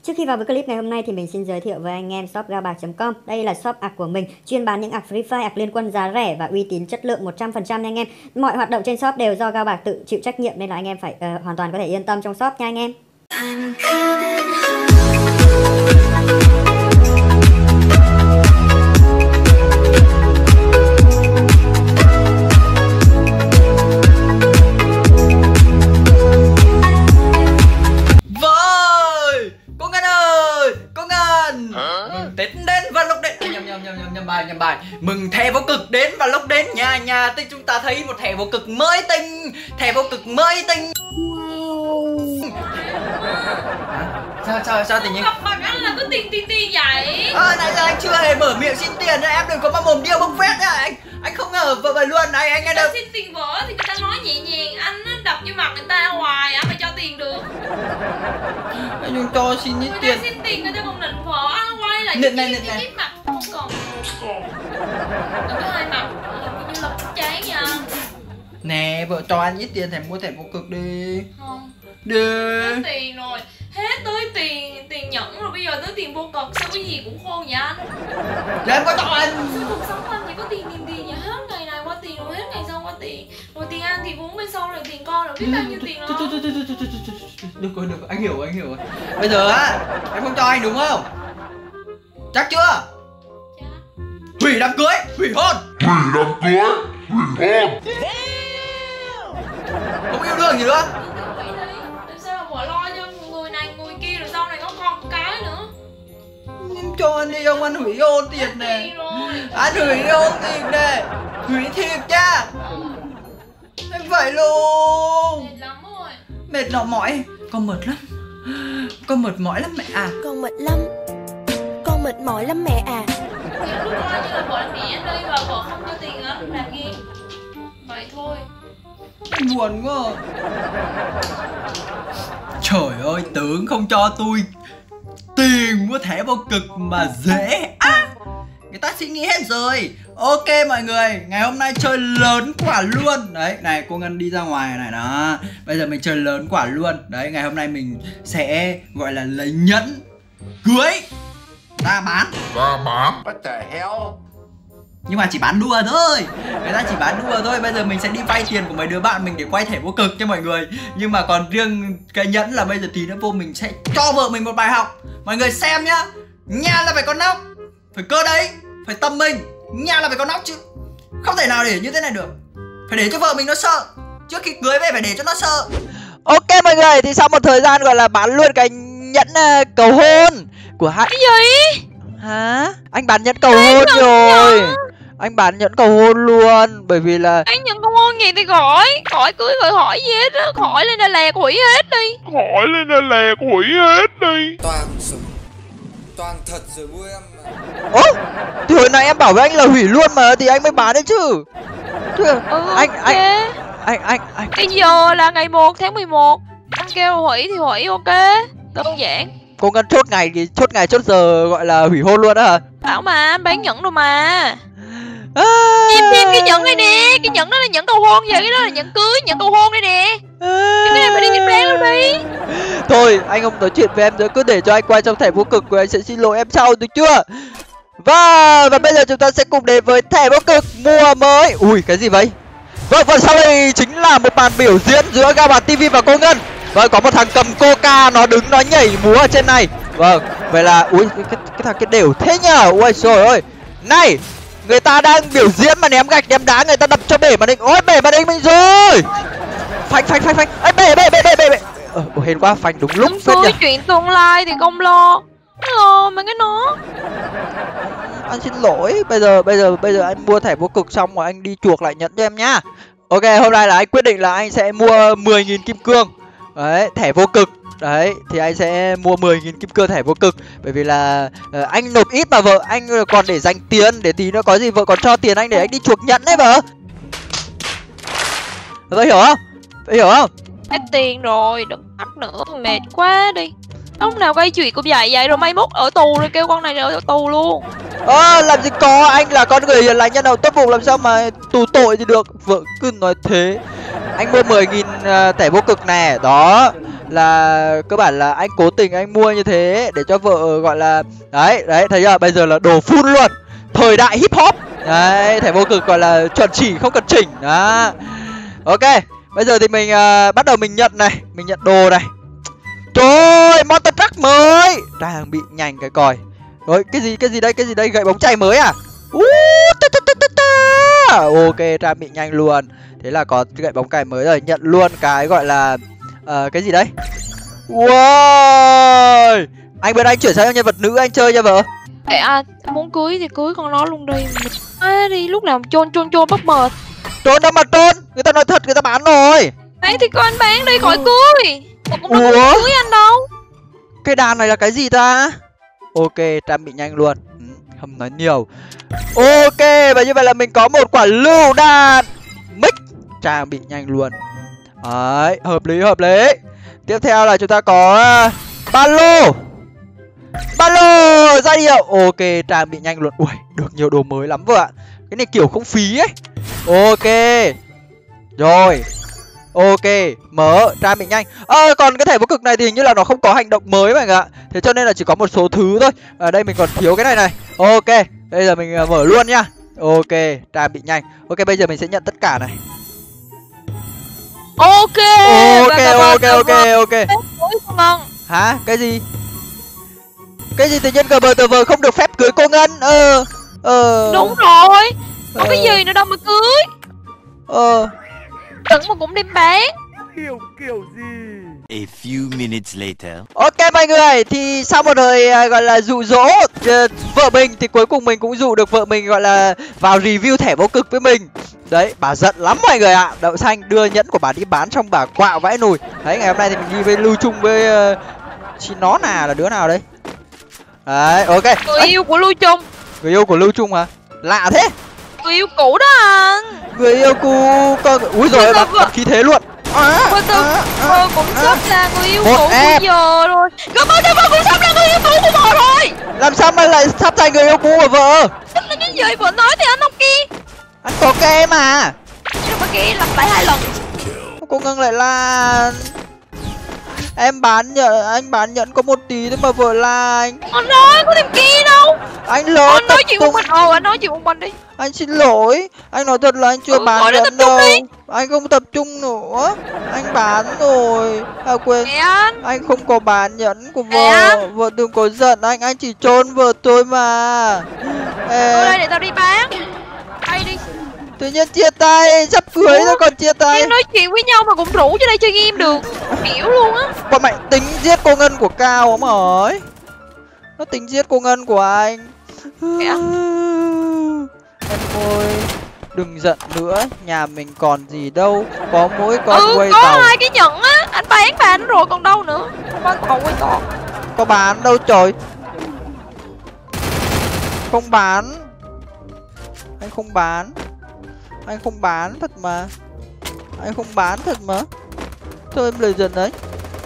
Trước khi vào với clip ngày hôm nay thì mình xin giới thiệu với anh em shop gaobạc.com. Đây là shop ạc của mình, chuyên bán những ạc Free Fire, ạc liên quân giá rẻ và uy tín chất lượng 100% nha anh em. Mọi hoạt động trên shop đều do Gaobạc tự chịu trách nhiệm nên là anh em phải hoàn toàn có thể yên tâm trong shop nha anh em. Tết đến và lúc đến nhầm bài mừng thẻ vô cực đến và lúc đến nhà thì chúng ta thấy một thẻ vô cực mới tinh, sao tự nhiên gặp mặt anh là có tiền vậy? Nãy giờ anh chưa hề mở miệng xin tiền, em đừng có mà mồm điêu bốc phét nha. Anh không ngờ vợ luôn anh nghe được. Xin tiền vợ thì người ta nói nhẹ nhàng, anh đập vô mặt người ta hoài á, mà cho tiền được. Anh cho xin ít tiền. Xin tiền người ta còn nịnh vợ, anh quay lại cái mặt không còn. Đừng có hai mặt, như là chán nha. Nè, vợ cho anh ít tiền thèm mua thẻ vô cực đi. Không. Được. Hết tiền rồi, hết tới tiền nhẫn rồi, bây giờ tới tiền vô cực, sao cái gì cũng khôn vậy anh? Để em có cho anh. Sao cuộc sống anh chỉ có tiền vậy? Hết ngày này qua tiền rồi hết ngày sau qua tiền. Rồi tiền ăn thì uống, bên sau rồi tiền con rồi biết bao nhiêu tiền đó. Được rồi, anh hiểu rồi. Bây giờ á, em không cho anh đúng không? Chắc chưa? Chắc. Hủy đám cưới, hủy hôn. Không yêu đương gì nữa. Làm sao mà lo cho người này người kia rồi sau này có con cái nữa. Em cho anh đi, ông ăn hủy hôn tiền này. Ăn hủy hôn tiền này. Hủy thiệt nha. Em vậy luôn. Mệt lắm rồi. Mệt nọ mỏi. Con mệt lắm. Con mệt mỏi lắm mẹ à. Con mệt lắm. Con mệt mỏi lắm mẹ à. Em lúc coi như là vợ anh mẹ anh đây và vợ không cho tiền anh làm gì. Vậy thôi. Em buồn quá. Trời ơi, tưởng không cho tôi tiền mua thẻ vô cực mà dễ á. Người ta suy nghĩ hết rồi. Ok mọi người, ngày hôm nay chơi lớn quả luôn. Đấy, này cô Ngân đi ra ngoài này đó. Bây giờ mình chơi lớn quả luôn. Đấy, ngày hôm nay mình sẽ gọi là lấy nhẫn cưới ra bán. What the hell? Nhưng mà chỉ bán đùa thôi. Người ta chỉ bán đùa thôi. Bây giờ mình sẽ đi vay tiền của mấy đứa bạn mình để quay thẻ vô cực cho mọi người. Nhưng mà còn riêng cái nhẫn là bây giờ tí nữa vô mình sẽ cho vợ mình một bài học. Mọi người xem nhá. Nhà là phải có nóc, phải cơ đấy, phải tâm mình. Nhà là phải có nóc chứ. Không thể nào để như thế này được. Phải để cho vợ mình nó sợ. Trước khi cưới về phải để cho nó sợ. Ok mọi người, thì sau một thời gian gọi là bán luôn cái nhẫn cầu hôn của hai. Cái gì? Hả? Anh bán nhẫn cầu hôn rồi. Anh bán nhẫn cầu hôn luôn. Bởi vì là anh nhận cầu hôn gì thì khỏi cưới rồi hỏi gì hết á. Khỏi lên Đà Lạt hủy hết đi. Toàn thật rồi vui em. Ố, thì hồi nãy em bảo với anh là hủy luôn mà thì anh mới bán đấy chứ. Anh bây giờ là ngày 1 tháng 11. Anh kêu hủy thì hủy, ok. Đơn giản. Cô Ngân chốt ngày chốt giờ gọi là hủy hôn luôn đó hả? Bảo mà, anh bán nhẫn rồi mà. Em xem cái nhẫn này nè. Cái nhẫn đó là nhẫn cầu hôn vậy. Cái đó là nhẫn cưới, nhẫn cầu hôn đây nè. Cái này phải đi nhìn bán luôn đi. Thôi anh không nói chuyện với em nữa, cứ để cho anh quay trong thẻ vô cực của anh sẽ xin lỗi em sau được chưa? Và bây giờ chúng ta sẽ cùng đến với thẻ vô cực mùa mới. Ui cái gì vậy? Vâng, và sau đây chính là một màn biểu diễn giữa Gaobạc TV và cô Ngân. Vâng, có một thằng cầm coca nó đứng nó nhảy múa ở trên này. Vâng, vậy là ui cái thằng kia đều thế nhờ. Ui trời ơi. Này, người ta đang biểu diễn mà ném gạch ném đá người ta đập cho bể màn hình. Ôi bể màn hình mình rồi. Phanh. Ê bể. Hên quá, phanh đúng lúc. Tôi chuyện tương lai thì không lo. Mà cái nó. Anh xin lỗi, bây giờ anh mua thẻ vô cực xong rồi anh đi chuộc lại nhẫn cho em nhá. Ok, hôm nay là anh quyết định là anh sẽ mua 10.000 kim cương. Đấy, thẻ vô cực. Đấy, thì anh sẽ mua 10.000 kim cương thẻ vô cực. Bởi vì là anh nộp ít mà vợ anh còn để dành tiền. Để tí nữa có gì vợ còn cho tiền anh để anh đi chuộc nhẫn đấy vợ. Tôi hiểu không? Hết tiền rồi, đừng bắt nữa, mệt quá đi. Lúc nào gây chuyện cũng vậy rồi mai mốt ở tù rồi kêu con này ở tù luôn. Làm gì có, anh là con người hiền lành nhân hậu tốt bụng làm sao mà tù tội thì được. Vợ cứ nói thế. Anh mua 10.000 thẻ vô cực nè, đó. là cơ bản là anh cố tình anh mua như thế để cho vợ gọi là đấy thấy chưa, bây giờ là đồ full luôn, thời đại hip hop đấy, thẻ vô cực gọi là chuẩn chỉ không cần chỉnh đó. Ok, bây giờ thì mình bắt đầu mình nhận này, mình nhận đồ này. Trời ơi, Monster Truck mới trang bị nhanh cái còi. Rồi cái gì đây, gậy bóng chày mới à? Ok, trang bị nhanh luôn. Thế là có gậy bóng cày mới rồi, nhận luôn cái gọi là cái gì đấy. Wow, anh bên anh chuyển sang nhân vật nữ anh chơi nha vợ. Muốn cưới thì cưới con nó luôn đi. Đi lúc nào chôn bắp mệt. Trốn đâu mà trốn, người ta nói thật người ta bán rồi. Đấy thì con bán đi khỏi cưới. Cũng đâu có cưới anh đâu. Cái đàn này là cái gì ta? Ok, trang bị nhanh luôn. Không nói nhiều. Ok, và như vậy là mình có một quả lựu đạn mic trang bị nhanh luôn. Đấy, hợp lý. Tiếp theo là chúng ta có ba lô ra hiệu. Ok, trang bị nhanh luôn. Ui, được nhiều đồ mới lắm vợ ạ. Cái này kiểu không phí ấy. Ok. Rồi. Ok, mở trang bị nhanh. Còn cái thẻ vô cực này thì hình như là nó không có hành động mới mọi người ạ. Thế cho nên là chỉ có một số thứ thôi. Ở đây mình còn thiếu cái này. Ok, bây giờ mình mở luôn nhá. Ok, trang bị nhanh. Ok, bây giờ mình sẽ nhận tất cả này. Ok. Ngon. Hả? Cái gì tự nhiên GBTV không được phép cưới cô Ngân? Đúng rồi. Có cái gì nữa đâu mà cưới. Đừng mà cũng đem bán. Kiểu gì? A few minutes later. Ok mọi người, thì sau một thời gọi là dụ dỗ vợ mình thì cuối cùng mình cũng dụ được vợ mình gọi là vào review thẻ vô cực với mình. Đấy, bà giận lắm mọi người ạ. Đậu Xanh đưa nhẫn của bà đi bán xong bà quạo vãi nùi. Đấy, ngày hôm nay thì mình đi với Lưu Trung với chị nó là đứa nào đấy? Đấy, ok. Người yêu của Lưu Trung. Người yêu của Lưu Trung hả? Lạ thế. Người yêu cũ đó anh. Người yêu cũ con. Úi rồi bắn khí thế luôn. Cũng sắp là người yêu cũ của giờ rồi. Cảm ơn em cũng sắp là người yêu cũ của vợ rồi. Làm sao mà lại sắp thành người yêu cũ của vợ? Tức là cái gì vợ nói thì anh không kia. Anh có ke mà. Nhưng mà kia lặp lại 2 lần. Cô Ngân lại là em anh bán nhẫn có 1 tí thôi mà vợ là anh. Anh nói có tìm kia đâu. Anh lỡ anh nói chuyện một mình. Anh nói chuyện một mình đi. Anh xin lỗi. Anh nói thật là anh chưa bán nhẫn đâu. Anh không tập trung nữa. Anh bán rồi. Quên. Anh không có bán nhẫn của vợ. Vợ đừng có giận anh chỉ trôn vợ tôi mà. Đây để tao đi bán. Đây đi. Tự nhiên chia tay, sắp cưới rồi còn chia tay. Em nói chuyện với nhau mà cũng rủ cho đây chơi game được. Hiểu luôn á. Bọn mày tính giết cô Ngân của Cao không hỏi. Nó tính giết cô Ngân của anh. Em ơi, đừng giận nữa, nhà mình còn gì đâu, có mỗi con quay tàu. Có 2 cái nhẫn á, anh bán rồi còn đâu nữa. Con tàu quay tàu. Có bán đâu trời. Không bán. Anh không bán. Anh không bán thật mà. Anh không bán thật mà. Thôi em lời dần đấy.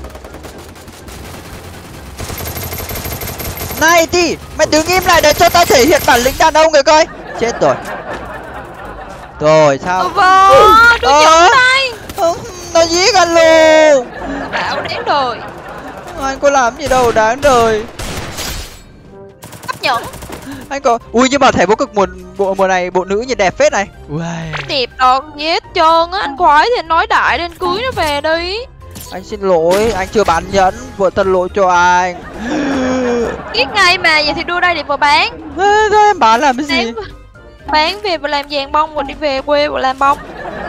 Này thì mày đứng im lại để cho tao thể hiện bản lĩnh đàn ông kìa coi. Chết rồi. Rồi sao? Tôi nhận đây. Nó giết anh luôn. Bảo đáng đời. Anh có làm gì đâu đáng đời. Chấp nhận. Anh có. Ui nhưng mà thẻ vô cực mùa này bộ nữ nhìn đẹp phết này. Đẹp đâu gì hết trơn á. Anh khoái thì anh nói đại lên cưới nó về đi. Anh xin lỗi, anh chưa bán nhẫn, vợ thân lỗi cho anh. Biết ngay mà, vậy thì đưa đây để vợ bán. Thôi em bán làm cái gì? Bán về và làm vàng bông rồi đi về quê và làm bông.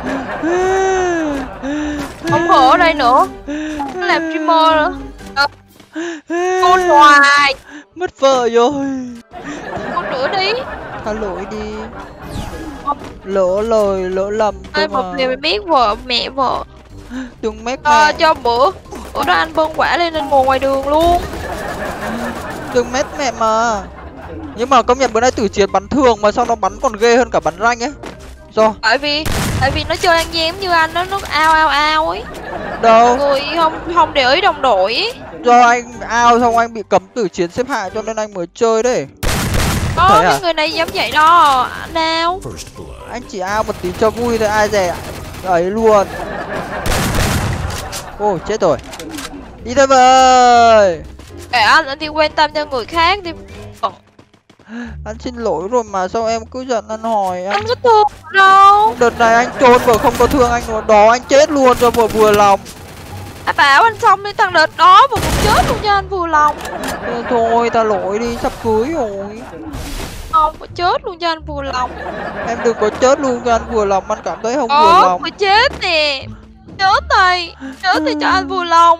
Không ở đây nữa. Nó làm streamer nữa. Con hoài. Mất vợ rồi. Con rửa đi. Tha lỗi đi. Lỡ lầm. Ê một điều mày biết vợ mẹ vợ. Đừng mét mẹ. Cho bữa đó anh bưng quả lên nên ngồi ngoài đường luôn. Đừng mét mẹ mà. Nhưng mà công nhận bữa nay tử chiến bắn thường mà sao nó bắn còn ghê hơn cả bắn ranh ấy. Do Tại vì nó chơi ăn game như anh đó, nó ao ấy. Đâu? Người không để ý đồng đội ấy. Do anh ao xong anh bị cấm tử chiến xếp hạng cho nên anh mới chơi đấy. Có cái người này giống vậy đó. Nào anh chỉ ao một tí cho vui thôi, ai dè ấy luôn. Ôi chết rồi. Đi thôi ơi. Kệ anh thì quan tâm cho người khác đi. Anh xin lỗi rồi mà sao em cứ giận anh hỏi Anh có thương đâu. Đợt này anh trốn vừa không có thương anh nữa đó, anh chết luôn cho vừa lòng. Anh bảo anh xong đi, thằng đợt đó mà cũng chết luôn cho anh vừa lòng. Thôi ta lỗi đi, sắp cưới rồi. Không, mà chết luôn cho anh vừa lòng. Em đừng có chết luôn cho anh vừa lòng, anh cảm thấy không vừa lòng. Mà chết nè. Chết này cho anh vừa lòng.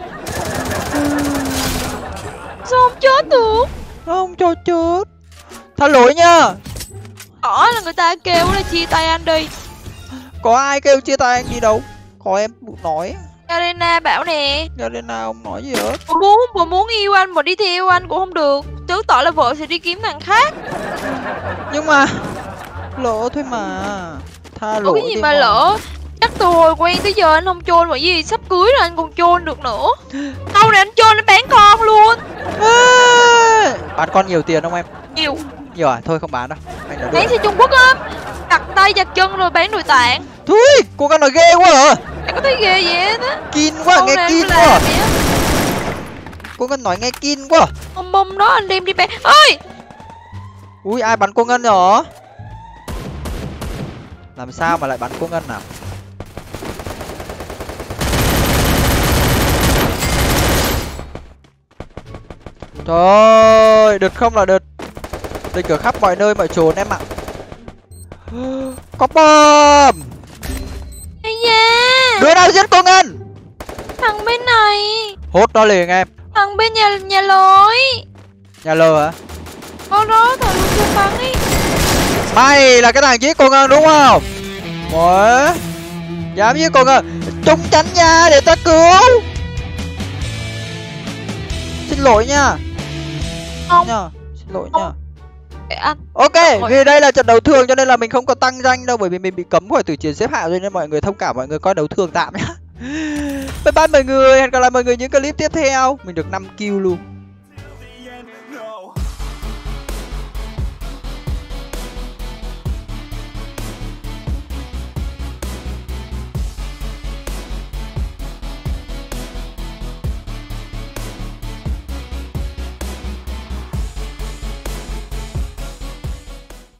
Sao không chết được? Không cho chết. Tha lỗi nha. Rõ là người ta kêu là chia tay anh đi. Có ai kêu chia tay anh đi đâu. Có em nói. Arena bảo nè. Arena không nói gì hết. Mà muốn yêu anh mà đi theo anh cũng không được. Chứng tỏ là vợ sẽ đi kiếm thằng khác. Nhưng mà lỡ thôi mà. Tha lỗi cái gì đi mà lỡ. Chắc từ hồi quen tới giờ anh không chôn mà gì. Sắp cưới rồi anh còn chôn được nữa. Sau này anh chôn anh bán con luôn. Bán con nhiều tiền không em? Nhiều. Nhiều à? Thôi không bán đâu. Bán sang Trung Quốc á. Đặt tay đặt chân rồi bán nội tạng. Thôi, cô con nói ghê quá à. Anh có thấy ghê gì hết á. Kín quá, nghe kín quá. Cô Ngân nói nghe kín quá. Ông bông đó anh đem đi bán. Ơi. Ui, ai bắn cô Ngân nhở? Làm sao mà lại bắn cô Ngân nào? Trời ơi, đợt không là đợt. Địch ở khắp mọi nơi mọi chốn em ạ. Có bom. Ây da. Đứa nào giết cô Ngân? Thằng bên này. Hốt nó liền em. Thằng bên nhà lối. Nhà lờ hả? Đó thằng luôn chưa bắn ý. Mày là cái thằng giết cô Ngân đúng không? Ủa? Dám giết cô Ngân? Trung tránh nha để ta cứu. Xin lỗi nha. Không. Nha. Xin lỗi nha. Anh. Ok, vì đây là trận đấu thường cho nên là mình không có tăng danh đâu, bởi vì mình bị cấm khỏi từ chiến xếp hạng rồi nên mọi người thông cảm, mọi người coi đấu thường tạm nhá. Bye bye mọi người, hẹn gặp lại mọi người những clip tiếp theo. Mình được 5 kill luôn.